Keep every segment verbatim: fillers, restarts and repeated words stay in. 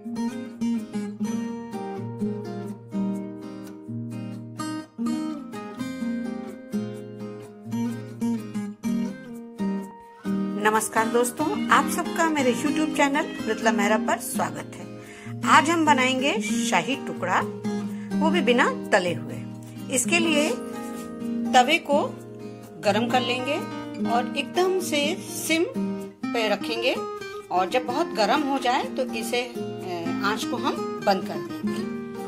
नमस्कार दोस्तों, आप सबका मेरे YouTube चैनल मृदुला मेहरा पर स्वागत है। आज हम बनाएंगे शाही टुकड़ा, वो भी बिना तले हुए। इसके लिए तवे को गरम कर लेंगे और एकदम से सिम पे रखेंगे और जब बहुत गरम हो जाए तो इसे आंच को हम बंद कर देंगे।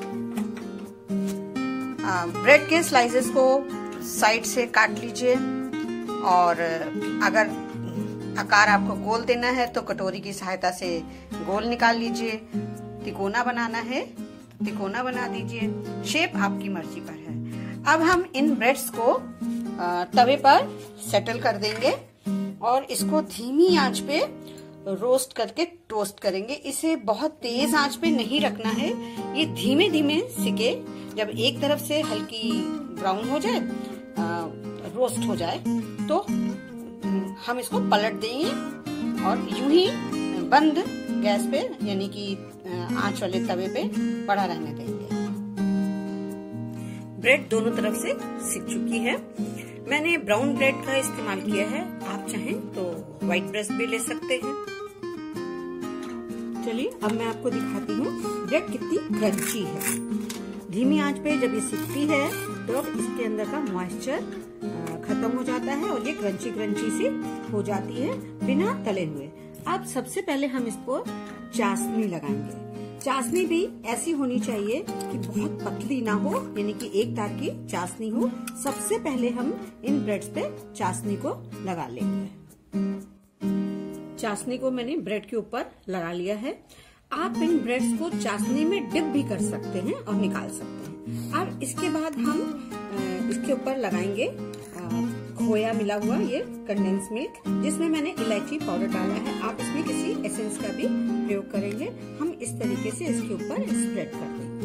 ब्रेड के स्लाइसेस को साइड से काट लीजिए और अगर आकार आपको गोल देना है तो कटोरी की सहायता से गोल निकाल लीजिए। तिकोना बनाना है तिकोना बना दीजिए। शेप आपकी मर्जी पर है। अब हम इन ब्रेड्स को तवे पर सेटल कर देंगे और इसको धीमी आंच पे रोस्ट करके टोस्ट करेंगे। इसे बहुत तेज आंच पे नहीं रखना है, ये धीमे धीमे सिके। जब एक तरफ से हल्की ब्राउन हो जाए, रोस्ट हो जाए, तो हम इसको पलट देंगे और यूं ही बंद गैस पे यानी कि आंच वाले तवे पे पड़ा रहने देंगे। ब्रेड दोनों तरफ से सिक चुकी है। मैंने ब्राउन ब्रेड का इस्तेमाल किया है, आप चाहें तो व्हाइट ब्रेड भी ले सकते हैं। चलिए अब मैं आपको दिखाती हूँ ब्रेड कितनी क्रंची है। धीमी आंच पे जब ये सिकती है तो इसके अंदर का मॉइस्चर खत्म हो जाता है और ये क्रंची क्रंची सी हो जाती है बिना तले हुए। अब सबसे पहले हम इसको चाशनी लगाएंगे। चाशनी भी ऐसी होनी चाहिए कि बहुत पतली ना हो, यानी कि एक तार की चाशनी हो। सबसे पहले हम इन ब्रेड्स पे चाशनी को लगा लेंगे। चाशनी को मैंने ब्रेड के ऊपर लगा लिया है। आप इन ब्रेड्स को चाशनी में डिप भी कर सकते हैं और निकाल सकते हैं। अब इसके बाद हम इसके ऊपर लगाएंगे खोया मिला हुआ, ये कंडेंस मिल्क, जिसमें मैंने इलायची पाउडर डाला है। आप इसमें किसी एसेंस का भी प्रयोग करेंगे। हम इस तरीके से इसके ऊपर स्प्रेड कर देंगे।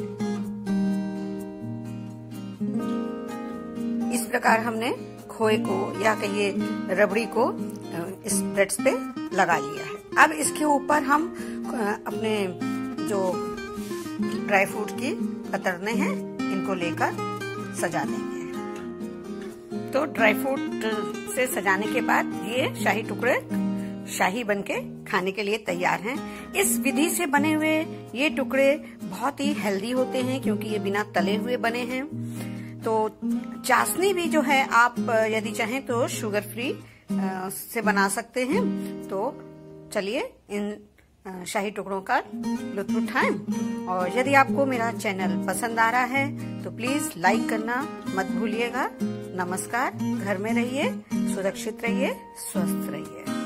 इस प्रकार हमने खोए को या कहिए रबड़ी को इस ब्रेड्स पे लगा लिया है। अब इसके ऊपर हम अपने जो ड्राई फ्रूट की कतरने हैं इनको लेकर सजा देंगे। तो ड्राई फ्रूट से सजाने के बाद ये शाही टुकड़े शाही बनके खाने के लिए तैयार हैं। इस विधि से बने हुए ये टुकड़े बहुत ही हेल्दी होते हैं क्योंकि ये बिना तले हुए बने हैं। तो चाशनी भी जो है आप यदि चाहें तो शुगर फ्री से बना सकते हैं। तो चलिए इन शाही टुकड़ों का लुत्फ उठाएं। और यदि आपको मेरा चैनल पसंद आ रहा है तो प्लीज लाइक करना मत भूलिएगा। नमस्कार, घर में रहिए, सुरक्षित रहिए, स्वस्थ रहिए।